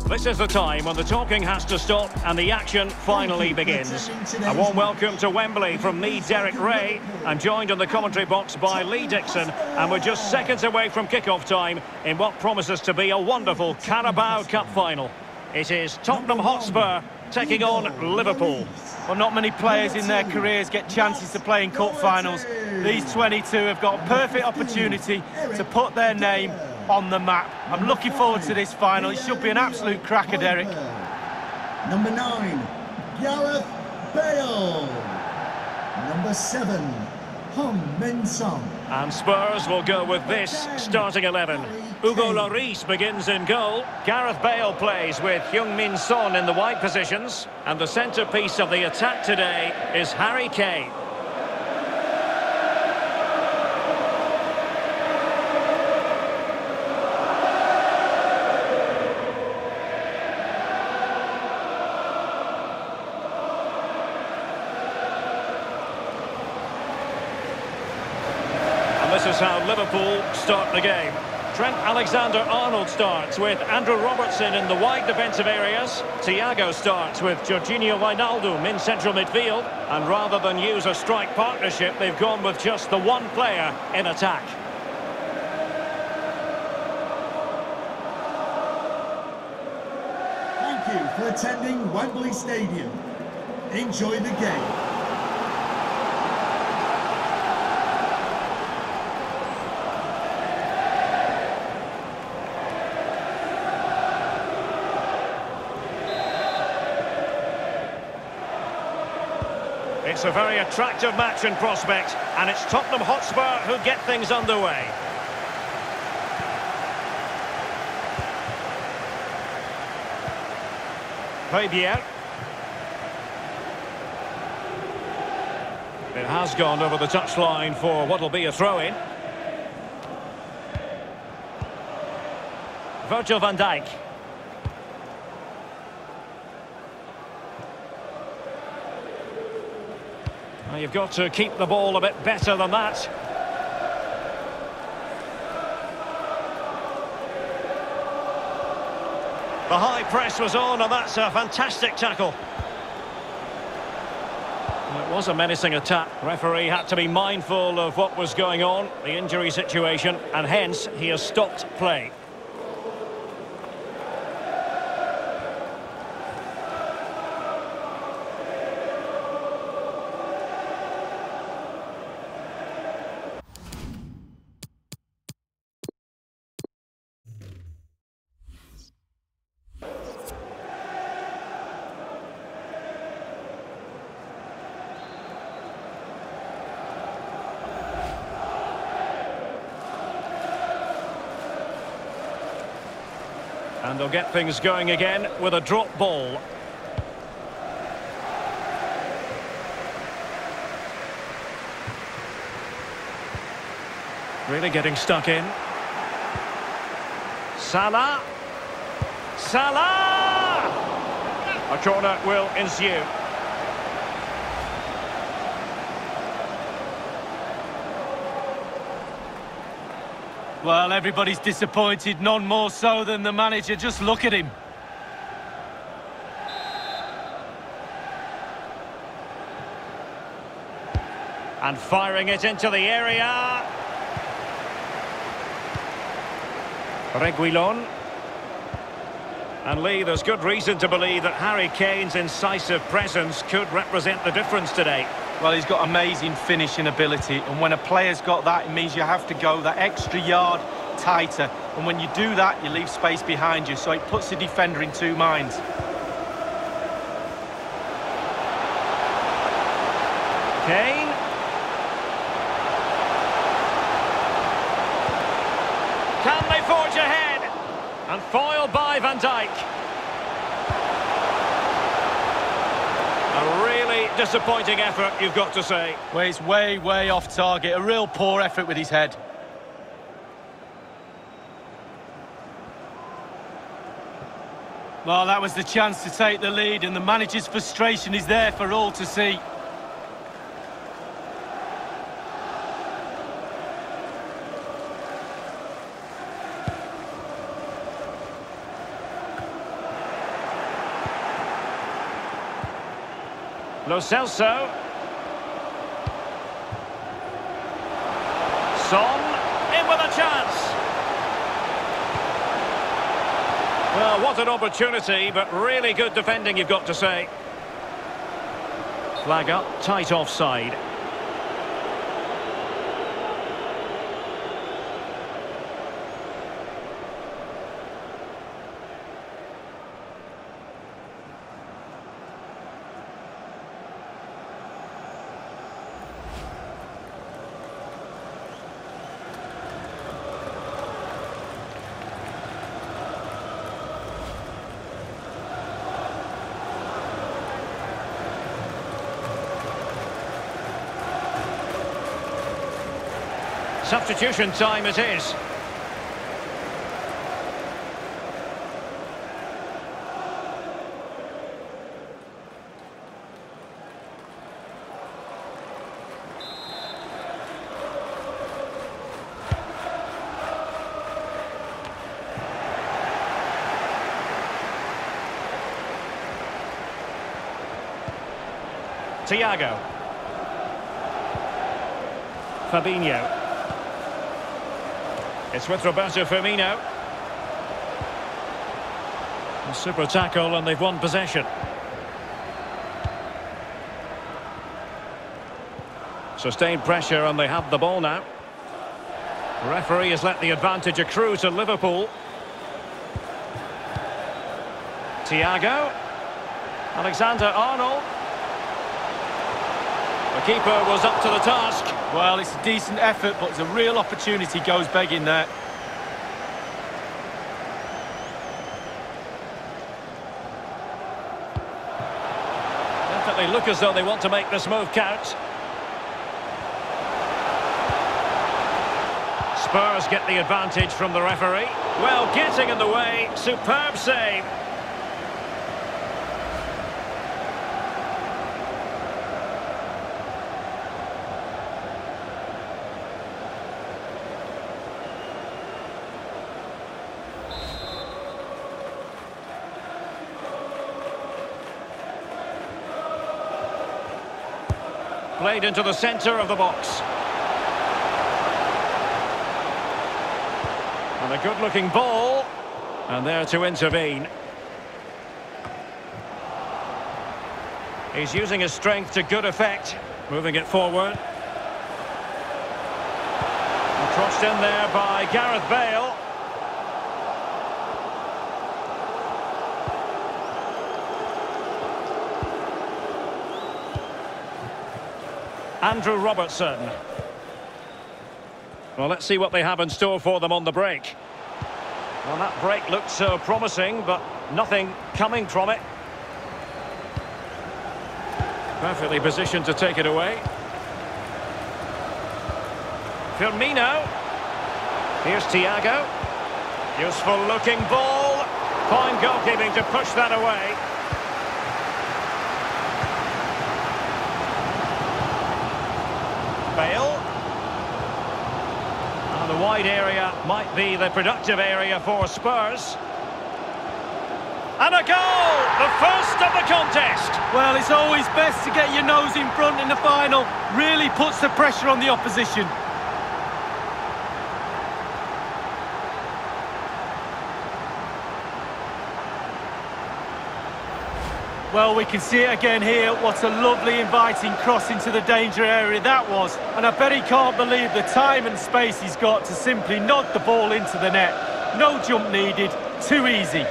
This is the time when the talking has to stop and the action finally begins. A warm welcome to Wembley from me, Derek Ray. I'm joined in the commentary box by Lee Dixon, and we're just seconds away from kick-off time in what promises to be a wonderful Carabao Cup final. It is Tottenham Hotspur taking on Liverpool. Well, not many players in their careers get chances to play in cup finals. These 22 have got a perfect opportunity to put their name on the map. I'm looking forward to this final. It should be an absolute cracker, Derek. Number 9, Gareth Bale. Number 7, Heung-min Son. And Spurs will go with this starting 11. Hugo Lloris begins in goal. Gareth Bale plays with Heung-min Son in the wide positions. And the centrepiece of the attack today is Harry Kane. This is how Liverpool start the game. Trent Alexander-Arnold starts with Andrew Robertson in the wide defensive areas. Thiago starts with Georginio Wijnaldum in central midfield. And rather than use a strike partnership, they've gone with just the one player in attack. Thank you for attending Wembley Stadium. Enjoy the game. It's a very attractive match in prospect, and it's Tottenham Hotspur who get things underway. Fabier. It has gone over the touchline for what will be a throw-in. Virgil van Dijk. You've got to keep the ball a bit better than that. The high press was on, and that's a fantastic tackle. It was a menacing attack. The referee had to be mindful of what was going on, the injury situation, and hence he has stopped play. And they'll get things going again with a drop ball. Really getting stuck in. Salah. Salah! A corner will ensue. Well, everybody's disappointed, none more so than the manager. Just look at him. And firing it into the area. Reguilon. And Lee, there's good reason to believe that Harry Kane's incisive presence could represent the difference today. Well, he's got amazing finishing ability, and when a player's got that, it means you have to go that extra yard tighter. And when you do that, you leave space behind you, so it puts the defender in two minds. Kane. Can they forge ahead? And foiled by Van Dijk. A really disappointing effort, you've got to say. Well, it's way, way off target. A real poor effort with his head. Well, that was the chance to take the lead, and the manager's frustration is there for all to see. Lo Celso. Son, in with a chance. Well, what an opportunity, but really good defending, you've got to say. Flag up, tight offside. Substitution time it is. Thiago. Fabinho. It's with Roberto Firmino. A super tackle and they've won possession. Sustained pressure and they have the ball now. The referee has let the advantage accrue to Liverpool. Thiago. Alexander-Arnold. The keeper was up to the task. Well, it's a decent effort, but it's a real opportunity goes begging there. Definitely look as though they want to make this move count. Spurs get the advantage from the referee. Well, getting in the way, superb save. Played into the centre of the box. And a good-looking ball. And there to intervene. He's using his strength to good effect. Moving it forward. And crossed in there by Gareth Bale. Andrew Robertson. Well, let's see what they have in store for them on the break. Well, that break looked so promising, but nothing coming from it. Perfectly positioned to take it away. Firmino. Here's Thiago. Useful looking ball. Fine goalkeeping to push that away. Bale. And the wide area might be the productive area for Spurs. And a goal! The first of the contest! Well, it's always best to get your nose in front in the final. Really puts the pressure on the opposition. Well, we can see it again here. What a lovely, inviting cross into the danger area that was. And I bet he can't believe the time and space he's got to simply nod the ball into the net. No jump needed, too easy.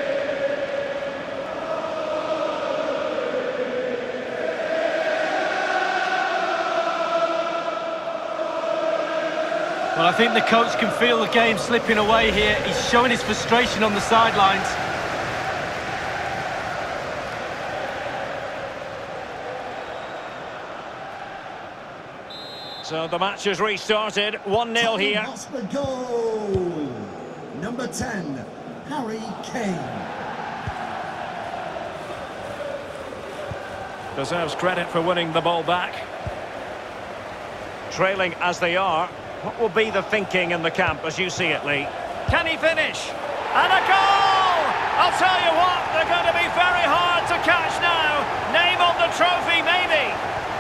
Well, I think the coach can feel the game slipping away here. He's showing his frustration on the sidelines. So the match has restarted, 1-0 here. Hotspur goal. Number 10, Harry Kane. Deserves credit for winning the ball back. Trailing as they are, what will be the thinking in the camp as you see it, Lee? Can he finish? And a goal! I'll tell you what, they're going to be very hard to catch now. Name Name on the trophy, maybe.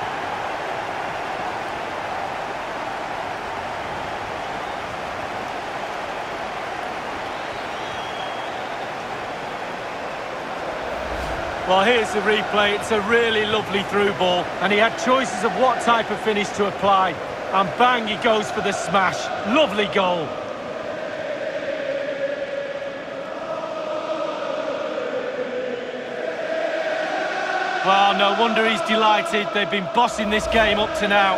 Well, here's the replay. It's a really lovely through ball, and he had choices of what type of finish to apply. And bang, he goes for the smash. Lovely goal. Well, no wonder he's delighted. They've been bossing this game up to now.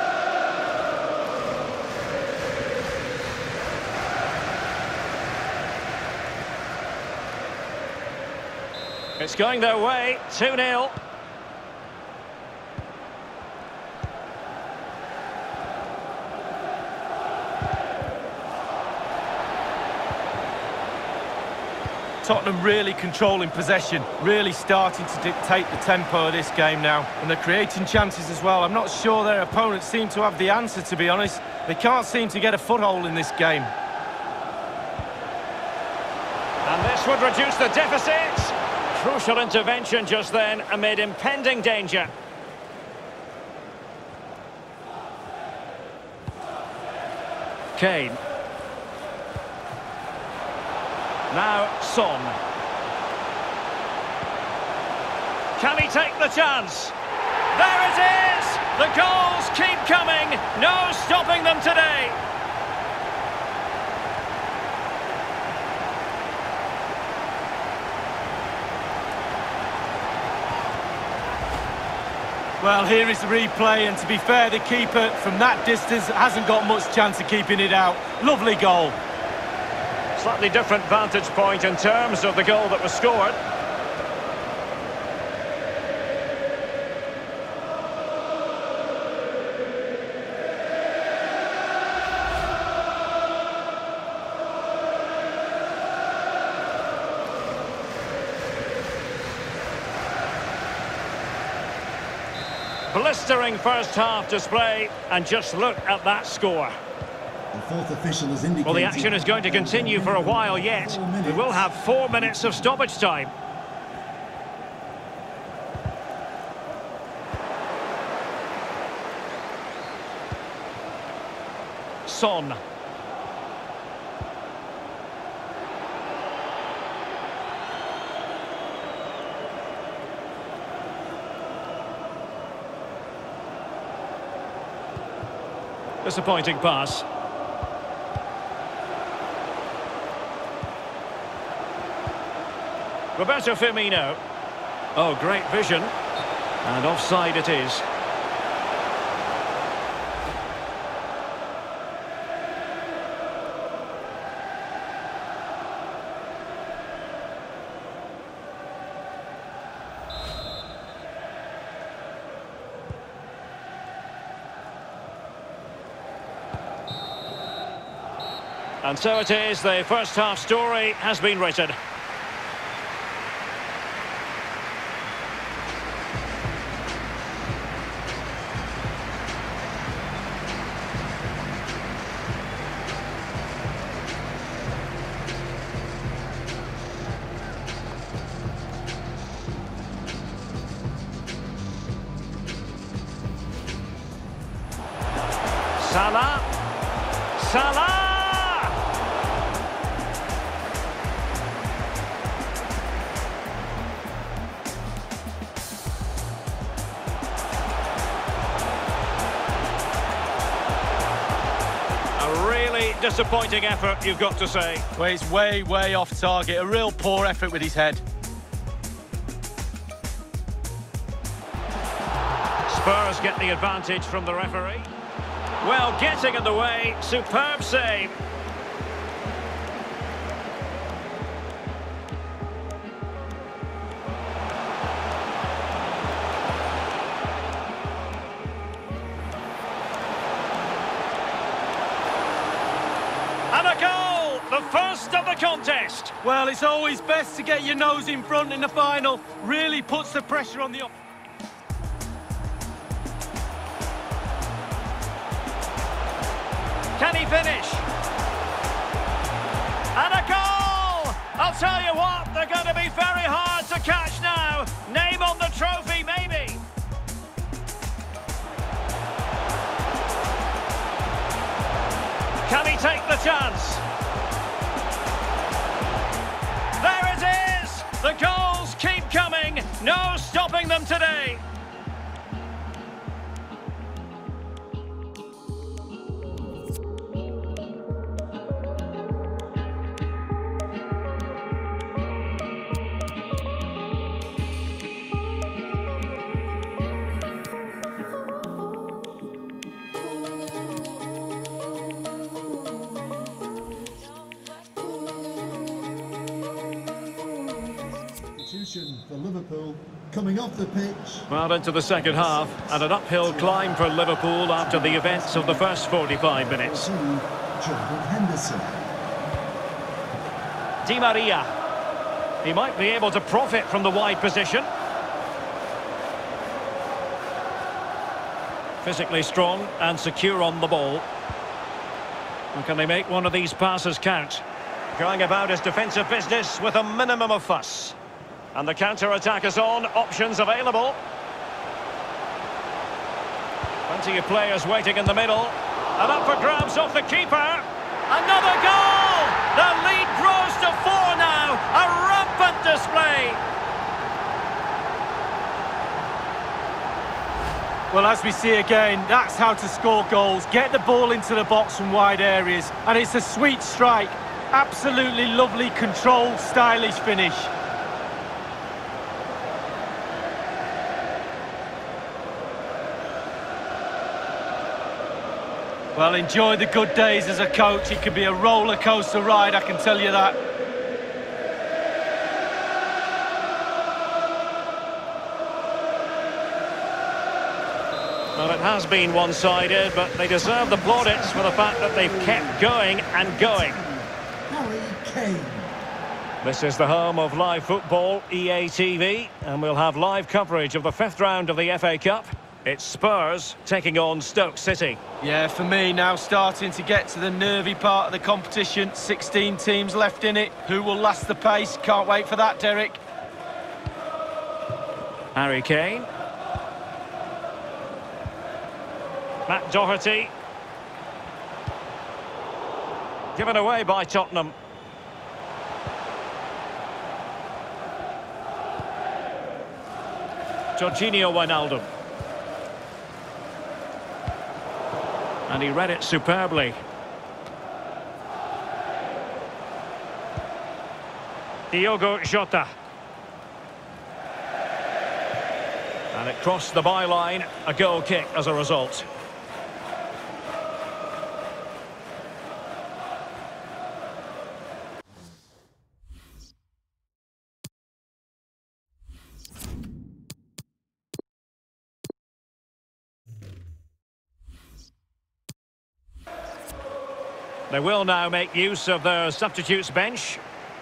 It's going their way, 2-0. Tottenham really controlling possession, really starting to dictate the tempo of this game now. And they're creating chances as well. I'm not sure their opponents seem to have the answer, to be honest. They can't seem to get a foothold in this game. And this would reduce the deficit. Crucial intervention just then amid impending danger. Kane. Now Son. Can he take the chance? There it is! The goals keep coming. No stopping them today. Well, here is the replay, and to be fair, the keeper from that distance hasn't got much chance of keeping it out. Lovely goal. Slightly different vantage point in terms of the goal that was scored. Blistering first-half display, and just look at that score. The fourth official has indicated... Well, the action is going to continue for a while yet. We will have 4 minutes of stoppage time. Son. Disappointing pass. Roberto Firmino. Oh, great vision. And offside it is. And so it is, the first half story has been written. Salah. Salah! Disappointing effort, you've got to say. Well, he's way off target. A real poor effort with his head. Spurs get the advantage from the referee. Well, getting in the way, superb save. And a goal! The first of the contest! Well, it's always best to get your nose in front in the final. Really puts the pressure on the... Can he finish? And a goal! I'll tell you what, they're going to be very hard to catch now. Name on the trophy, maybe. take the chance. There it is! The goals keep coming. No stopping them today. For Liverpool coming off the pitch. Well, into the second half, and an uphill climb for Liverpool after the events of the first 45 minutes. Jordan Henderson. Di Maria. He might be able to profit from the wide position. Physically strong and secure on the ball. And can they make one of these passes count? Going about his defensive business with a minimum of fuss. And the counter-attack is on, options available. Plenty of players waiting in the middle. And up for grabs off the keeper. Another goal! The lead grows to 4 now. A rampant display. Well, as we see again, that's how to score goals. Get the ball into the box from wide areas. And it's a sweet strike. Absolutely lovely, controlled, stylish finish. Well, enjoy the good days as a coach. It can be a roller coaster ride, I can tell you that. Well, it has been one-sided, but they deserve the plaudits for the fact that they've kept going and going. Harry Kane. This is the home of live football, EA TV, and we'll have live coverage of the 5th round of the FA Cup. It's Spurs taking on Stoke City. Yeah, for me, now starting to get to the nervy part of the competition. 16 teams left in it. Who will last the pace? Can't wait for that, Derek. Harry Kane. Matt Doherty. Given away by Tottenham. Jorginho Wijnaldum. And he read it superbly. Diogo Jota. And it crossed the byline, a goal kick as a result. They will now make use of their substitutes bench.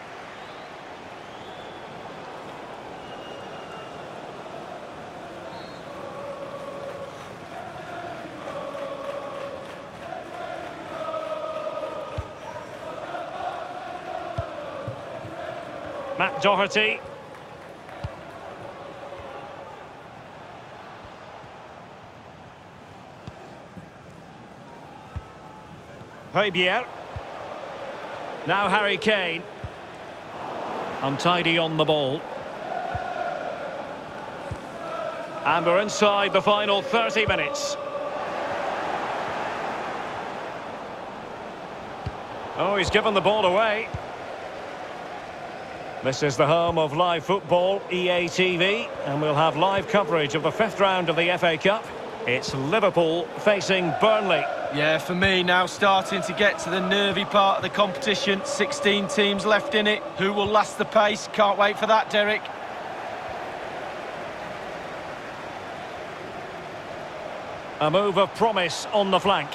Matt Doherty. Højbjerg. Now Harry Kane. Untidy on the ball. And we're inside the final 30 minutes. Oh, he's given the ball away. This is the home of live football, EA TV, and we'll have live coverage of the 5th round of the FA Cup. It's Liverpool facing Burnley. Yeah, for me, now starting to get to the nervy part of the competition. 16 teams left in it. Who will last the pace? Can't wait for that, Derek. A move of promise on the flank.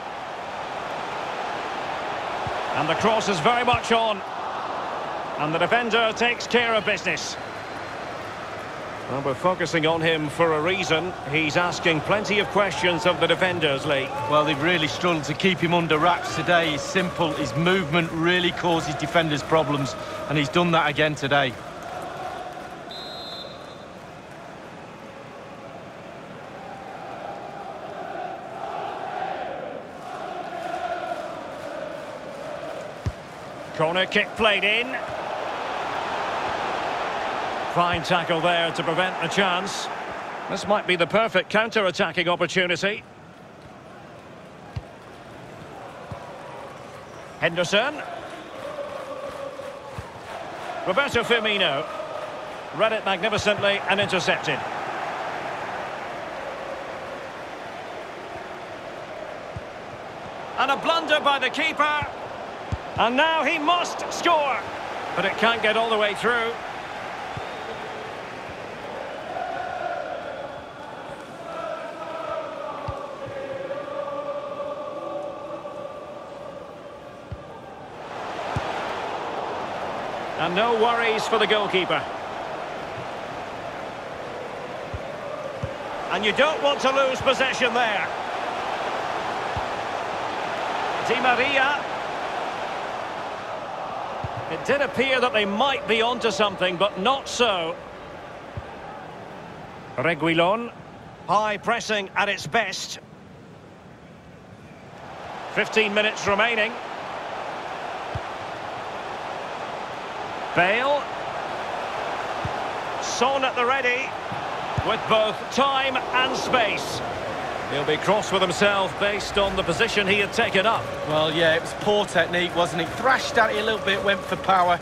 And the cross is very much on. And the defender takes care of business. Well, we're focusing on him for a reason. He's asking plenty of questions of the defenders, Lee. Well, they've really struggled to keep him under wraps today. He's simple. His movement really causes defenders problems, and he's done that again today. Corner kick played in. Fine tackle there to prevent a chance. This might be the perfect counter-attacking opportunity. Henderson. Roberto Firmino. Read it magnificently and intercepted. And a blunder by the keeper. And now he must score. But it can't get all the way through. And no worries for the goalkeeper. And you don't want to lose possession there. Di Maria. It did appear that they might be onto something, but not so. Reguilon. High pressing at its best. 15 minutes remaining. Bale. Son at the ready, with both time and space. He'll be cross with himself based on the position he had taken up. Well, yeah, it was poor technique, wasn't it? Thrashed at it a little bit, went for power.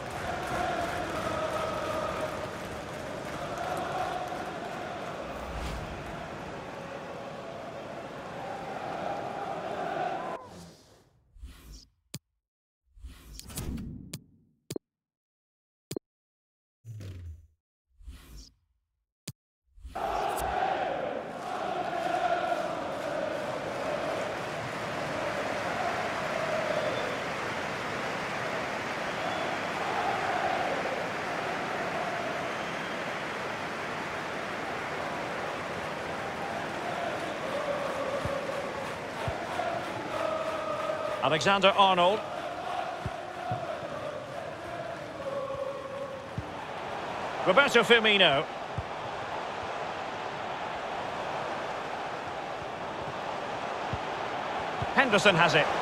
Alexander-Arnold. Roberto Firmino. Henderson has it.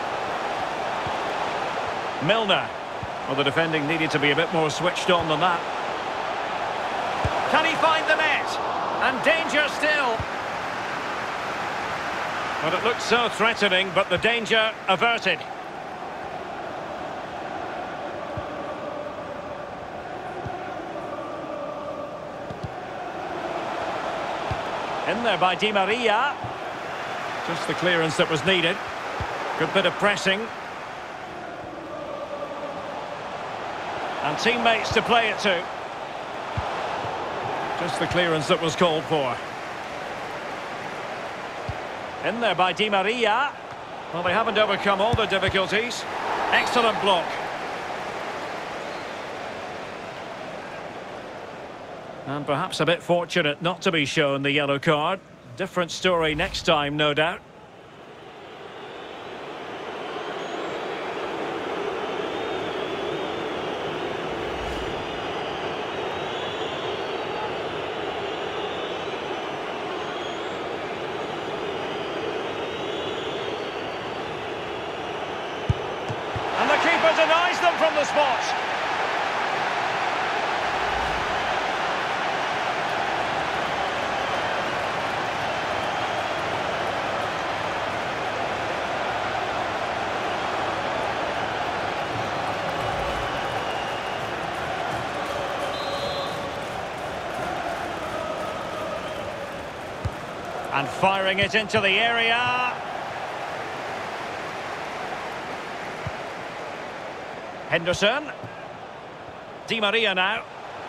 Milner. Well, the defending needed to be a bit more switched on than that. Can he find the net? And danger still. Well, it looked so threatening, but the danger averted. In there by Di Maria. Just the clearance that was needed. Good bit of pressing. And teammates to play it to. Just the clearance that was called for. In there by Di Maria. Well, they haven't overcome all the difficulties. Excellent block. And perhaps a bit fortunate not to be shown the yellow card. Different story next time, no doubt. And the keeper denies them from the spot. And firing it into the area. Henderson. Di Maria now.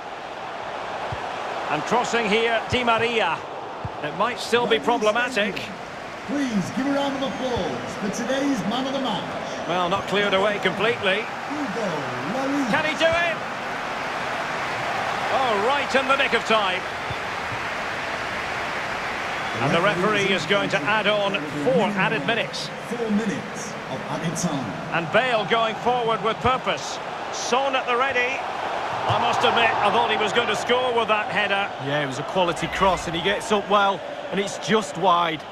And crossing here, Di Maria. It might still be problematic. Please give a round of applause for today's man of the match. Well, not cleared away completely. Can he do it? Oh, right in the nick of time. And the referee is going to add on 4 added minutes. 4 minutes of added time. And Bale going forward with purpose. Son at the ready. I must admit, I thought he was going to score with that header. Yeah, it was a quality cross and he gets up well and it's just wide.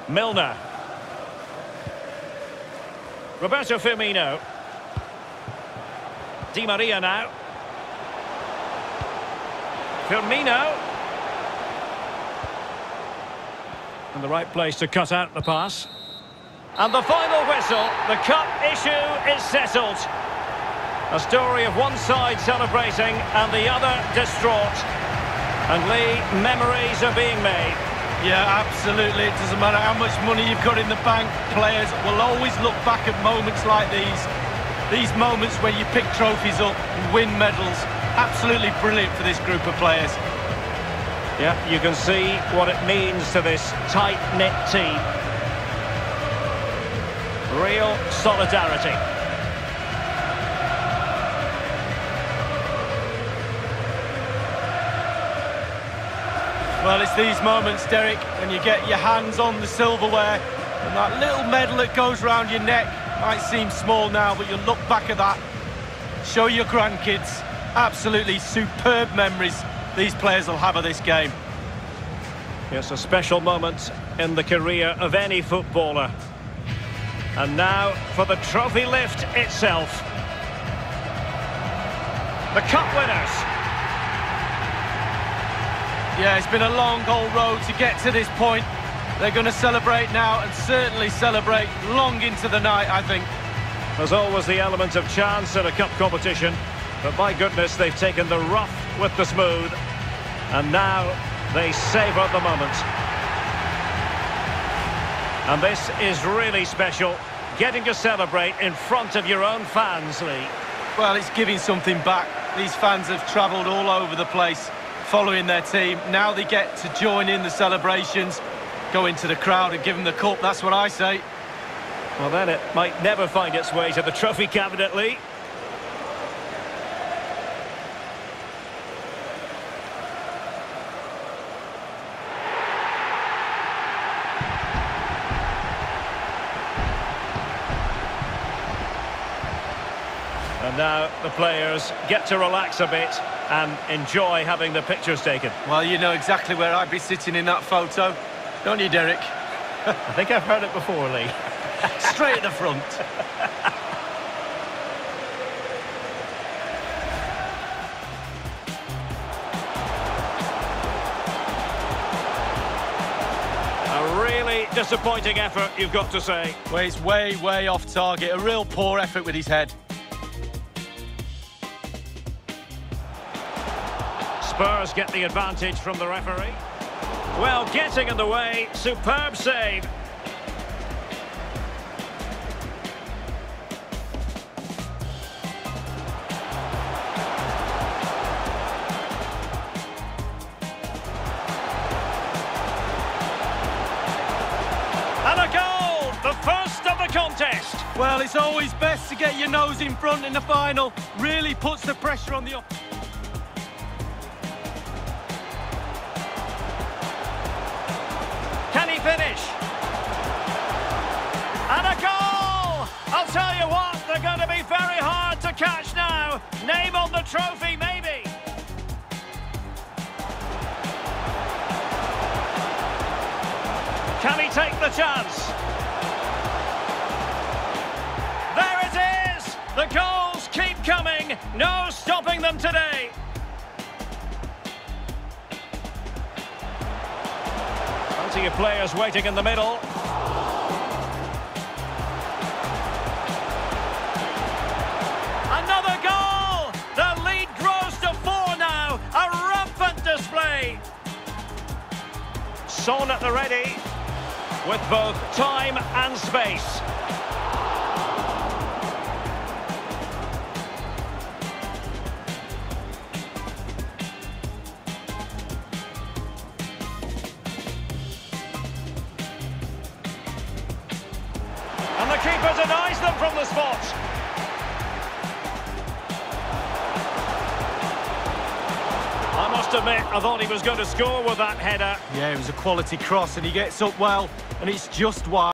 Milner. Roberto Firmino. Di Maria now. Firmino. In the right place to cut out the pass. And the final whistle, the cup issue is settled. A story of one side celebrating and the other distraught. And Lee, memories are being made. Yeah, absolutely. It doesn't matter how much money you've got in the bank. Players will always look back at moments like these. These moments where you pick trophies up and win medals. Absolutely brilliant for this group of players. Yeah, you can see what it means to this tight-knit team. Real solidarity. Well, it's these moments, Derek, when you get your hands on the silverware and that little medal that goes round your neck might seem small now, but you look back at that, show your grandkids. Absolutely superb memories these players will have of this game. Yes, a special moment in the career of any footballer. And now for the trophy lift itself. The cup winners. Yeah, it's been a long old road to get to this point. They're going to celebrate now and certainly celebrate long into the night, I think. There's always the element of chance in a cup competition, but my goodness, they've taken the rough with the smooth, and now they savour the moment. And this is really special, getting to celebrate in front of your own fans, Lee. Well, it's giving something back. These fans have travelled all over the place following their team. Now they get to join in the celebrations, go into the crowd and give them the cup. That's what I say. Well, then it might never find its way to the trophy cabinet, Lee. And now the players get to relax a bit and enjoy having the pictures taken. Well, you know exactly where I'd be sitting in that photo, don't you, Derek? I think I've heard it before, Lee. Straight at the front. A really disappointing effort, you've got to say. Well, he's way, way off target. A real poor effort with his head. Spurs get the advantage from the referee. Well, getting in the way, superb save. And a goal, the first of the contest. Well, it's always best to get your nose in front in the final. Really puts the pressure on the... Can he finish? And a goal! I'll tell you what, they're going to be very hard to catch now. Name on the trophy, maybe. Can he take the chance? There it is! The goals keep coming. No stopping them today. Plenty of players waiting in the middle. Another goal! The lead grows to 4 now. A rampant display. Son at the ready, with both time and space. And the keeper denies them from the spot. I must admit, I thought he was going to score with that header. Yeah, it was a quality cross and he gets up well, and it's just wide.